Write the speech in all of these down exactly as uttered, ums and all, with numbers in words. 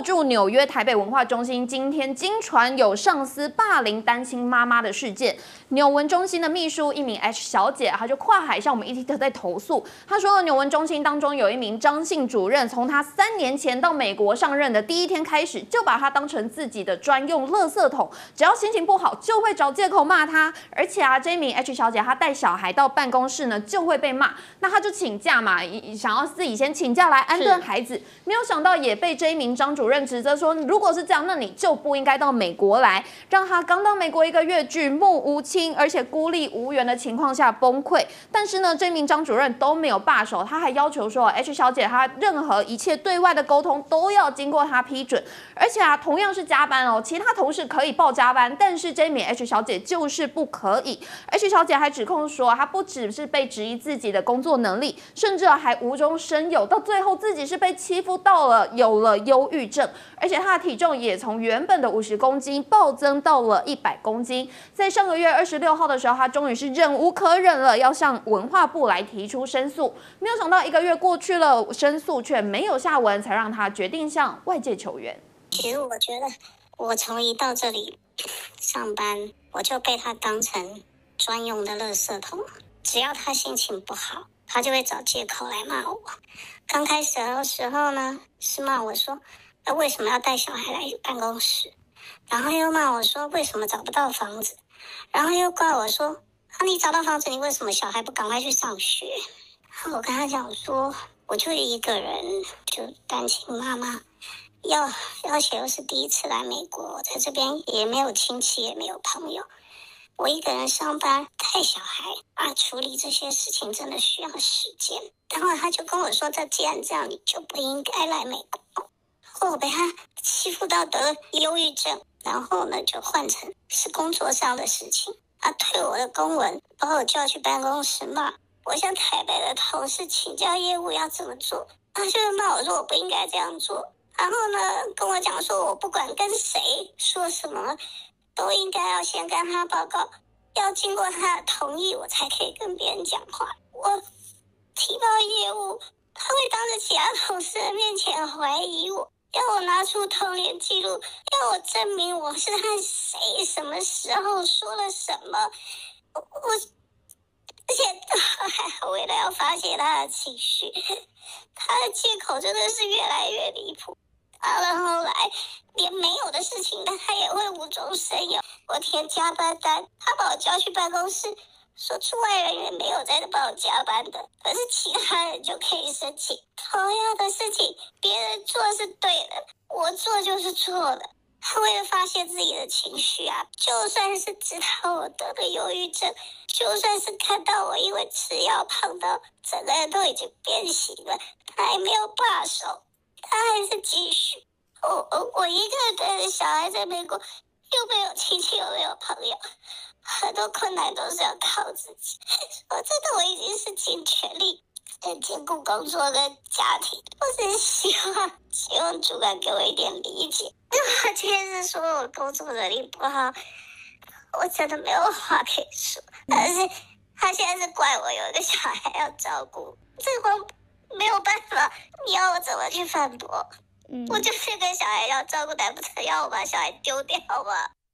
驻纽约台北文化中心今天经传有上司霸凌单亲妈妈的事件，纽文中心的秘书一名 H 小姐，她就跨海向我们 E T 特在投诉。她说，纽文中心当中有一名张姓主任，从她三年前到美国上任的第一天开始，就把她当成自己的专用垃圾桶，只要心情不好就会找借口骂她。而且啊，这名 H 小姐她带小孩到办公室呢，就会被骂，那她就请假嘛，想要自己先请假来安顿孩子，没有想到也被这一名张主任指责说，如果是这样，那你就不应该到美国来，让她刚到美国一个月，举目无亲，而且孤立无援的情况下崩溃。但是呢，这名张主任都没有罢手，他还要求说 ，H 小姐她任何一切对外的沟通都要经过她批准，而且啊，同样是加班哦，其他同事可以报加班，但是这名 H 小姐就是不可以。H 小姐还指控说，她不只是被质疑自己的工作能力，甚至还无中生有，到最后自己是被欺负到了有了忧郁症，而且她的体重也从原本的五十公斤暴增到了一百公斤。在上个月二十六号的时候，她终于是忍无可忍了，要向文化部来提出申诉。没有想到一个月过去了，申诉却没有下文，才让她决定向外界求援。 其实我觉得，我从一到这里上班，我就被他当成专用的垃圾桶。只要他心情不好，他就会找借口来骂我。刚开始的时候呢，是骂我说，呃，为什么要带小孩来办公室？然后又骂我说，为什么找不到房子？然后又怪我说，啊，你找到房子，你为什么小孩不赶快去上学？我跟他讲说，我就一个人，就单亲妈妈。要而且又是第一次来美国，我在这边也没有亲戚，也没有朋友，我一个人上班带小孩啊，处理这些事情真的需要时间。然后他就跟我说，这既然这样，你就不应该来美国。我被他欺负到得忧郁症，然后呢就换成是工作上的事情啊，退我的公文，把我叫去办公室骂我，向台北的同事请教业务要怎么做，他就骂我说我不应该这样做。然后呢，跟我讲说，我不管跟谁说什么，都应该要先跟他报告，要经过他的同意，我才可以跟别人讲话。我提报业务，他会当着其他同事的面前怀疑我，要我拿出通联记录，要我证明我是和谁、什么时候说了什么。我，我而且还好，为了要发泄他的情绪，他的借口真的是越来越离谱。到了后来，连没有的事情，但他也会无中生有。我填加班单，他把我叫去办公室，说驻外人员没有在帮我加班的，可是其他人就可以申请。同样的事情，别人做是对的，我做就是错的。他为了发泄自己的情绪啊，就算是知道我得了忧郁症，就算是看到我因为吃药胖到整个人都已经变形了，他还没有罢手。他还是继续，我我我一个人带着小孩在美国，又没有亲戚，又没有朋友，很多困难都是要靠自己。我真的我已经是尽全力在兼顾工作跟家庭，我只是希望希望主管给我一点理解。我今天是说我工作能力不好，我真的没有话可以说，但是他现在是怪我有一个小孩要照顾，这个没有办法，你要我怎么去反驳？嗯，我就是跟小孩要照顾，难不成要我把小孩丢掉吗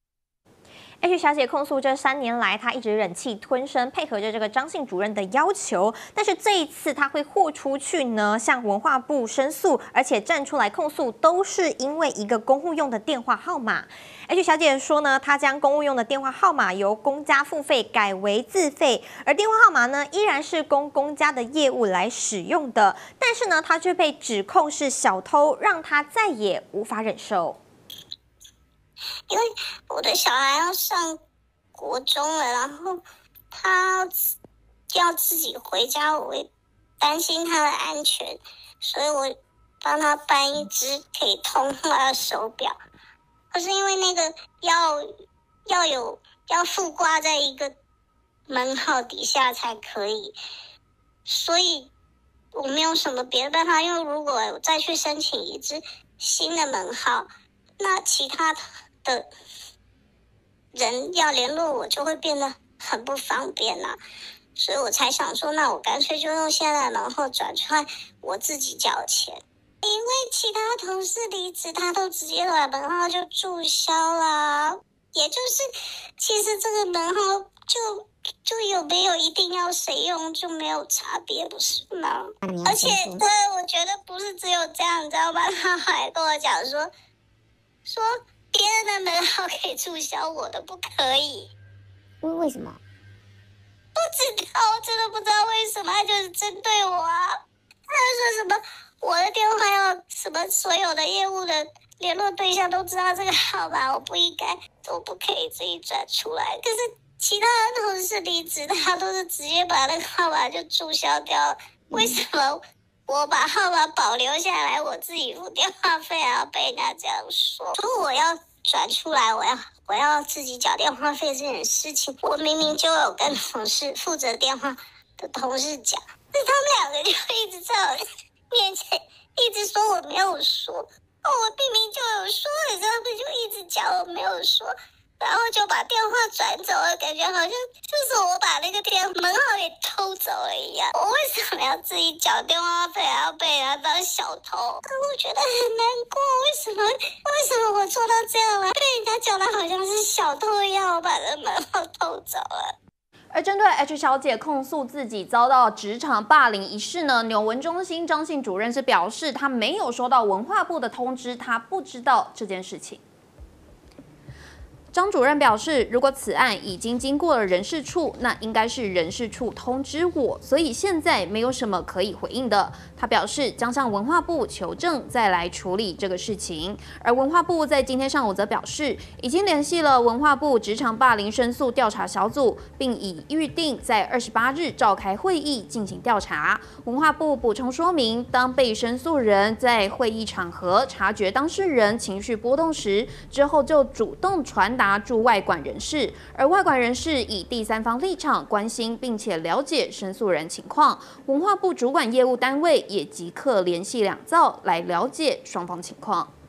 ？H 小姐控诉，这三年来她一直忍气吞声，配合着这个张姓主任的要求。但是这一次她会豁出去呢，向文化部申诉，而且站出来控诉，都是因为一个公务用的电话号码。H 小姐说呢，她将公务用的电话号码由公家付费改为自费，而电话号码呢依然是供公家的业务来使用的。但是呢，她却被指控是小偷，让她再也无法忍受。 因为我的小孩要上国中了，然后他要自己回家，我会担心他的安全，所以我帮他办一只可以通话的手表。可是因为那个要要有要附挂在一个门号底下才可以，所以我没有什么别的办法。因为如果我再去申请一只新的门号，那其他的人要联络我就会变得很不方便啦、啊，所以我才想说，那我干脆就用现在的门号转出来，我自己交钱。 因为其他同事离职，他都直接把门号就注销啦。也就是，其实这个门号就就有没有一定要谁用就没有差别，不是吗？而且对，我觉得不是只有这样，你知道吗？他还跟我讲说，说别人的门号可以注销，我的不可以。 为为什么？ 不知道，我真的不知道为什么，他就是针对我啊！他就说什么我的电话要什么，所有的业务的联络对象都知道这个号码，我不应该都不可以自己转出来。可是其他的同事离职，他都是直接把那个号码就注销掉。为什么我把号码保留下来，我自己付电话费啊？被人家这样说，说我要转出来，我要我要自己缴电话费这件事情，我明明就有跟同事负责电话的同事讲，那他们两个就一直在我面前一直说我没有说，哦，我明明就有说，可是他们就一直讲我没有说，然后就把电话转走了，感觉好像就是我把那个电门号给偷走了一样。我为什么要自己缴电话费，还要被人家当小偷？我觉得很难过，为什么？为什么我做到这样了，被人家讲的好像是小偷一样，我把这门号偷走了？ 而针对 H 小姐控诉自己遭到职场霸凌一事呢，纽文中心张姓主任是表示，他没有收到文化部的通知，他不知道这件事情。张主任表示，如果此案已经经过了人事处，那应该是人事处通知我，所以现在没有什么可以回应的。他表示将向文化部求证，再来处理这个事情。而文化部在今天上午则表示，已经联系了文化部职场霸凌申诉调查小组，并已预定在二十八日召开会议进行调查。文化部补充说明，当被申诉人在会议场合察觉当事人情绪波动时，之后就主动传达驻外管人士，而外管人士以第三方立场关心并且了解申诉人情况，文化部主管业务单位也即刻联系两造来了解双方情况。